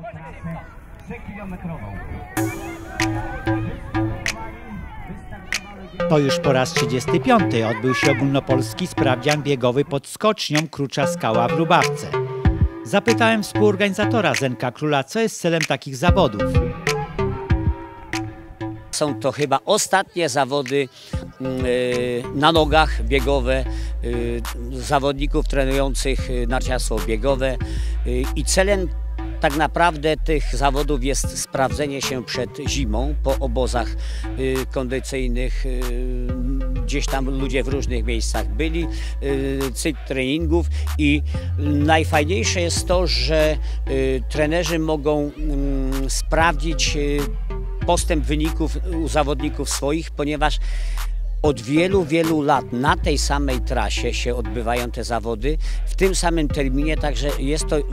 To już po raz 35. odbył się ogólnopolski sprawdzian biegowy pod skocznią Krucza Skała w Lubawce. Zapytałem współorganizatora Zenka Króla, co jest celem takich zawodów. Są to chyba ostatnie zawody na nogach biegowe zawodników trenujących narciarstwo biegowe i celem tak naprawdę tych zawodów jest sprawdzenie się przed zimą po obozach kondycyjnych. Gdzieś tam ludzie w różnych miejscach byli, cykl treningów i najfajniejsze jest to, że trenerzy mogą sprawdzić postęp wyników u zawodników swoich, ponieważ od wielu, wielu lat na tej samej trasie się odbywają te zawody, w tym samym terminie, także jest to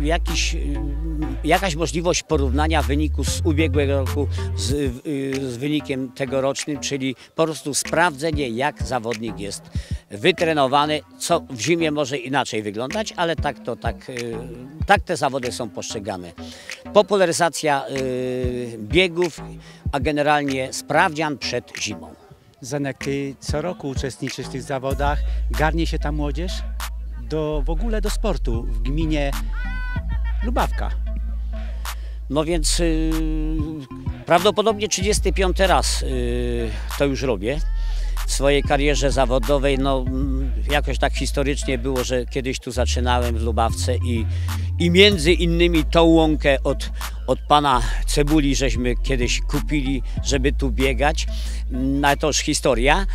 jakaś możliwość porównania wyniku z ubiegłego roku z wynikiem tegorocznym, czyli po prostu sprawdzenie, jak zawodnik jest wytrenowany, co w zimie może inaczej wyglądać, ale tak te zawody są postrzegane. Popularyzacja biegów, a generalnie sprawdzian przed zimą. Zenek, ty co roku uczestniczysz w tych zawodach. Garnie się ta młodzież w ogóle do sportu w gminie Lubawka. No więc prawdopodobnie 35 raz to już robię. W swojej karierze zawodowej, no jakoś tak historycznie było, że kiedyś tu zaczynałem w Lubawce i między innymi tą łąkę od pana Cebuli żeśmy kiedyś kupili, żeby tu biegać. No to już historia.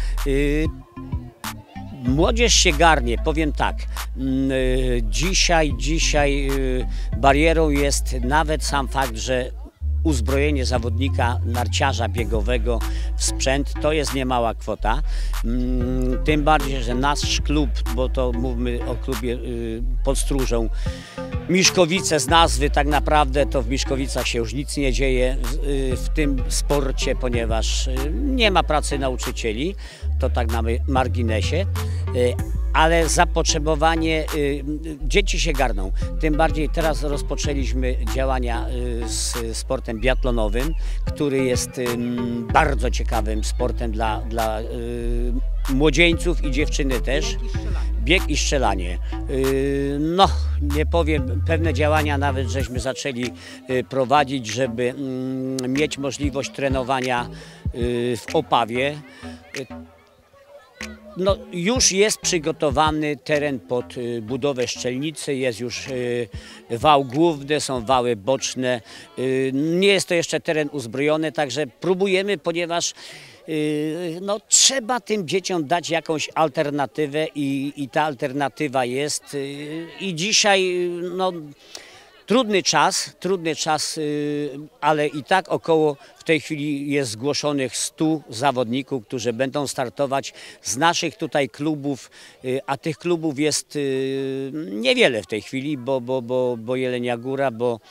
Młodzież się garnie, powiem tak, dzisiaj barierą jest nawet sam fakt, że uzbrojenie zawodnika narciarza biegowego w sprzęt to jest niemała kwota. Tym bardziej, że nasz klub, bo to mówmy o klubie pod Stróżą, Miszkowice z nazwy, tak naprawdę to w Miszkowicach się już nic nie dzieje w tym sporcie, ponieważ nie ma pracy nauczycieli, to tak na marginesie. Ale zapotrzebowanie, dzieci się garną. Tym bardziej teraz rozpoczęliśmy działania z sportem biatlonowym, który jest bardzo ciekawym sportem dla młodzieńców i dziewczyny też. Bieg i strzelanie. No, nie powiem, pewne działania nawet żeśmy zaczęli prowadzić, żeby mieć możliwość trenowania w Opawie. No, już jest przygotowany teren pod budowę strzelnicy, jest już wał główny, są wały boczne. Nie jest to jeszcze teren uzbrojony, także próbujemy, ponieważ no, trzeba tym dzieciom dać jakąś alternatywę i ta alternatywa jest. I dzisiaj no, trudny czas, ale i tak około w tej chwili jest zgłoszonych 100 zawodników, którzy będą startować z naszych tutaj klubów, a tych klubów jest niewiele w tej chwili, bo Jelenia Góra, bo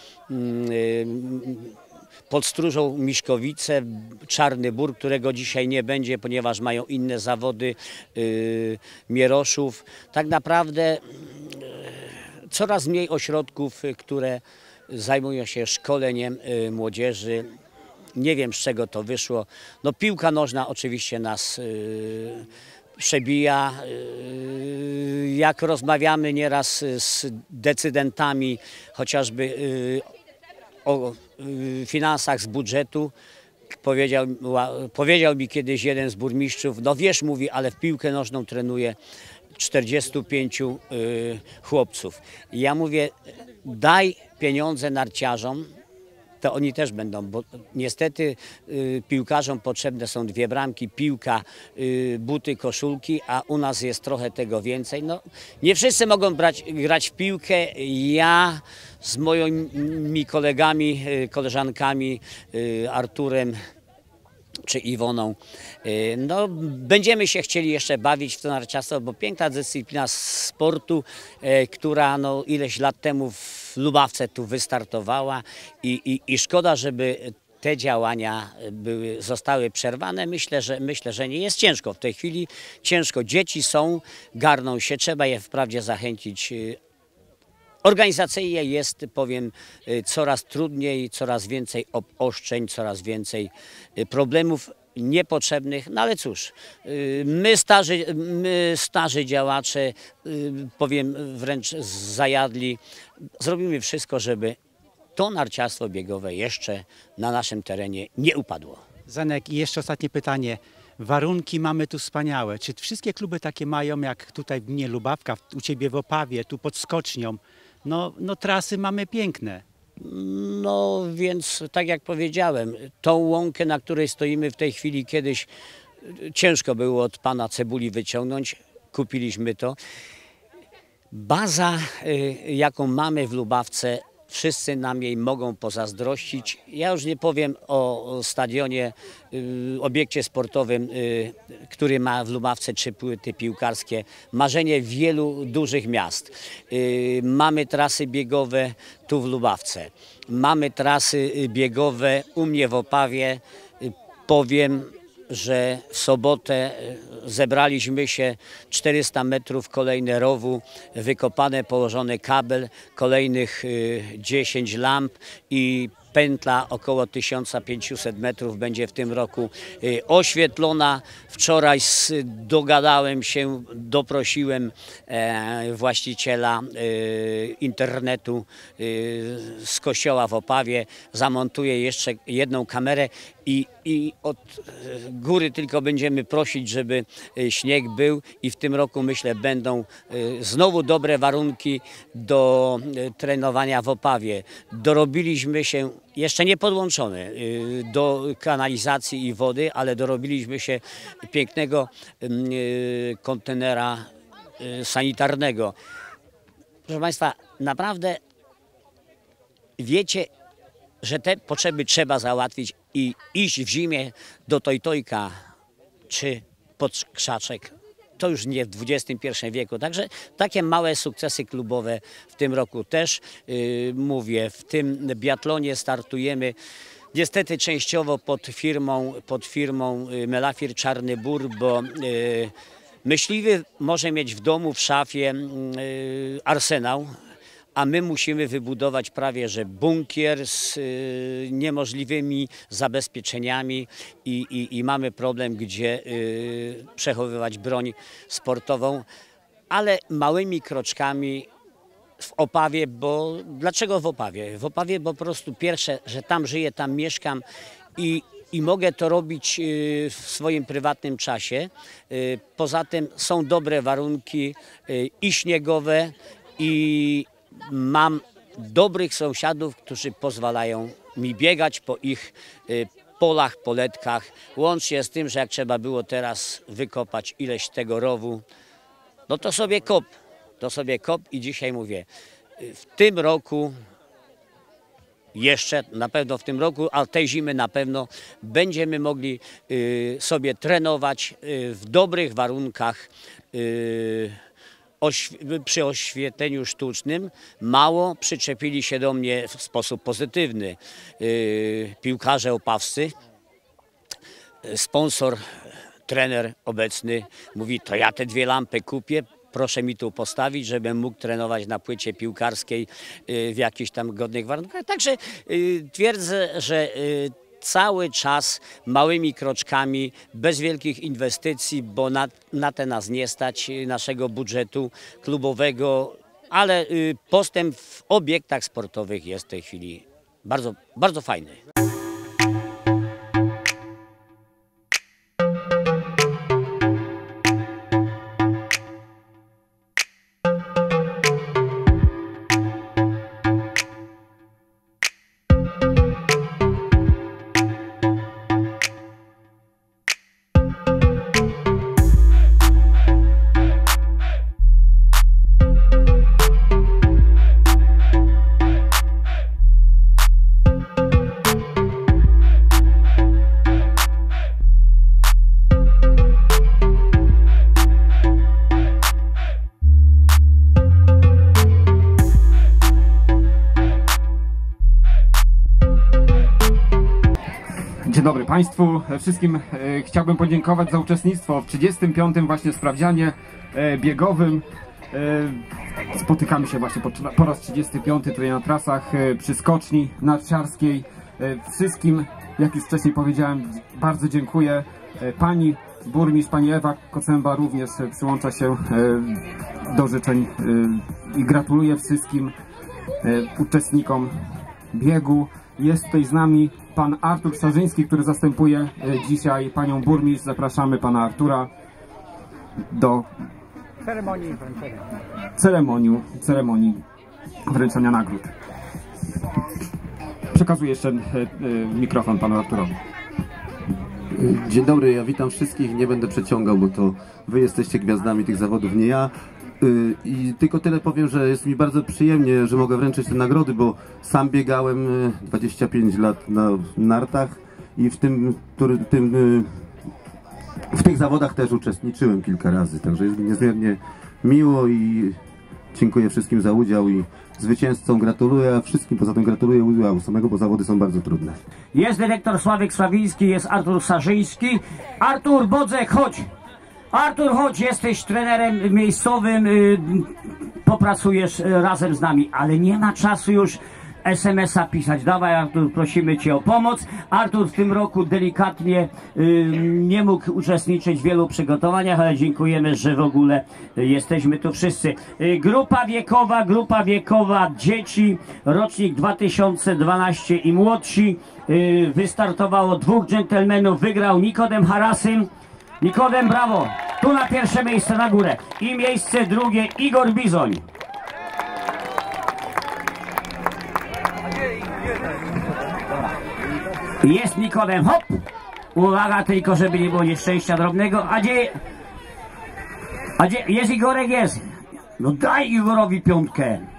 pod Stróżą Miszkowice, Czarny Bór, którego dzisiaj nie będzie, ponieważ mają inne zawody, Mieroszów. Tak naprawdę coraz mniej ośrodków, które zajmują się szkoleniem młodzieży. Nie wiem, z czego to wyszło. No, piłka nożna oczywiście nas przebija. Jak rozmawiamy nieraz z decydentami, chociażby o finansach z budżetu, powiedział mi kiedyś jeden z burmistrzów, no wiesz, mówi, ale w piłkę nożną trenuje 45 chłopców. I ja mówię, daj pieniądze narciarzom, to oni też będą, bo niestety piłkarzom potrzebne są 2 bramki, piłka, buty, koszulki, a u nas jest trochę tego więcej. No, nie wszyscy mogą grać w piłkę. Ja z moimi kolegami, koleżankami, Arturem czy Iwoną, no, będziemy się chcieli jeszcze bawić w to narciarstwo, bo piękna dyscyplina sportu, która no, ileś lat temu w Lubawce tu wystartowała i szkoda, żeby te działania zostały przerwane. Myślę, że nie jest ciężko w tej chwili. Ciężko, dzieci są, garną się, trzeba je wprawdzie zachęcić Organizacyjnie jest, powiem, coraz trudniej, coraz więcej obostrzeń, coraz więcej problemów niepotrzebnych, no ale cóż, my starzy działacze, powiem wręcz zajadli, zrobimy wszystko, żeby to narciarstwo biegowe jeszcze na naszym terenie nie upadło. Zenek, i jeszcze ostatnie pytanie. Warunki mamy tu wspaniałe. Czy wszystkie kluby takie mają, jak tutaj w gminie Lubawka, u Ciebie w Opawie, tu pod Skocznią? No trasy mamy piękne. No więc tak jak powiedziałem, tą łąkę, na której stoimy w tej chwili, kiedyś ciężko było od pana Cebuli wyciągnąć, kupiliśmy to. Baza, jaką mamy w Lubawce, wszyscy nam jej mogą pozazdrościć. Ja już nie powiem o stadionie, obiekcie sportowym, który ma w Lubawce 3 płyty piłkarskie. Marzenie wielu dużych miast. Mamy trasy biegowe tu w Lubawce. Mamy trasy biegowe u mnie w Opawie. Powiem, że w sobotę zebraliśmy się 400 metrów kolejne rowu, wykopane, położony kabel, kolejnych 10 lamp i pętla około 1500 metrów będzie w tym roku oświetlona. Wczoraj dogadałem się, doprosiłem właściciela internetu z kościoła w Opawie, zamontuję jeszcze jedną kamerę i od góry tylko będziemy prosić, żeby śnieg był i w tym roku, myślę, będą znowu dobre warunki do trenowania w Opawie. Dorobiliśmy się, jeszcze nie podłączony do kanalizacji i wody, ale dorobiliśmy się pięknego kontenera sanitarnego. Proszę Państwa, naprawdę wiecie, że te potrzeby trzeba załatwić i iść w zimie do Tojtojka czy pod Krzaczek. To już nie w XXI wieku. Także takie małe sukcesy klubowe w tym roku też. Mówię, w tym biatlonie startujemy niestety częściowo pod firmą Melafir Czarny Bór, bo myśliwy może mieć w domu, w szafie arsenał, a my musimy wybudować prawie że bunkier z niemożliwymi zabezpieczeniami i mamy problem, gdzie przechowywać broń sportową, ale małymi kroczkami w Opawie, bo dlaczego w Opawie? W Opawie po prostu pierwsze, że tam żyję, tam mieszkam i mogę to robić w swoim prywatnym czasie. Poza tym są dobre warunki i śniegowe i mam dobrych sąsiadów, którzy pozwalają mi biegać po ich polach, poletkach. Łącznie z tym, że jak trzeba było teraz wykopać ileś tego rowu, no to sobie kop i dzisiaj mówię, w tym roku, jeszcze na pewno w tym roku, a tej zimy na pewno będziemy mogli sobie trenować w dobrych warunkach przy oświetleniu sztucznym. Mało przyczepili się do mnie w sposób pozytywny piłkarze opawscy. Sponsor, trener obecny mówi, to ja te 2 lampy kupię, proszę mi tu postawić, żebym mógł trenować na płycie piłkarskiej w jakichś tam godnych warunkach. Także twierdzę, że cały czas małymi kroczkami, bez wielkich inwestycji, bo na te nas nie stać, naszego budżetu klubowego, ale postęp w obiektach sportowych jest w tej chwili bardzo, bardzo fajny. Dzień dobry Państwu. Wszystkim chciałbym podziękować za uczestnictwo w 35. właśnie sprawdzianie biegowym. Spotykamy się właśnie po raz 35 tutaj na trasach przy skoczni narciarskiej. Wszystkim, jak już wcześniej powiedziałem, bardzo dziękuję. Pani burmistrz, pani Ewa Kocemba również przyłącza się do życzeń i gratuluję wszystkim uczestnikom biegu. Jest tutaj z nami pan Artur Szarzyński, który zastępuje dzisiaj panią burmistrz. Zapraszamy pana Artura do ceremonii wręczenia nagród. Przekazuję jeszcze mikrofon panu Arturowi. Dzień dobry, ja witam wszystkich, nie będę przeciągał, bo to wy jesteście gwiazdami tych zawodów, nie ja. I tylko tyle powiem, że jest mi bardzo przyjemnie, że mogę wręczyć te nagrody, bo sam biegałem 25 lat na nartach i w tych zawodach też uczestniczyłem kilka razy, także jest mi niezmiernie miło i dziękuję wszystkim za udział i zwycięzcom gratuluję, a wszystkim poza tym gratuluję udziału samego, bo zawody są bardzo trudne. Jest dyrektor Sławek Sławiński, jest Artur Szarzyński. Artur Bodzek, chodź! Artur, chodź, jesteś trenerem miejscowym, popracujesz razem z nami, ale nie ma czasu już SMS-a pisać. Dawaj, Artur, prosimy cię o pomoc. Artur w tym roku delikatnie nie mógł uczestniczyć w wielu przygotowaniach, ale dziękujemy, że w ogóle jesteśmy tu wszyscy. Grupa wiekowa dzieci, rocznik 2012 i młodsi. Wystartowało 2 dżentelmenów, wygrał Nikodem Harasym. Nikodem, brawo! Tu na pierwsze miejsce na górę. I miejsce drugie Igor Bizoń. Jest Nikodem, hop! Uwaga tylko, żeby nie było nieszczęścia drobnego. A gdzie jest Igorek, jest? No daj Igorowi 5.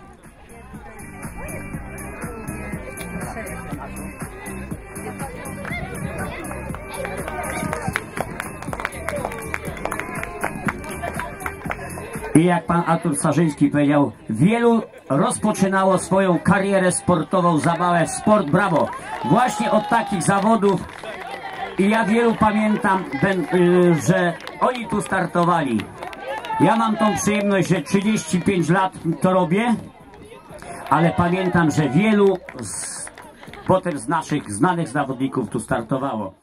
I jak pan Artur Szarzyński powiedział, wielu rozpoczynało swoją karierę sportową, zabawę w sport, brawo. Właśnie od takich zawodów i ja wielu pamiętam, że oni tu startowali. Ja mam tą przyjemność, że 35 lat to robię, ale pamiętam, że wielu potem z naszych znanych zawodników tu startowało.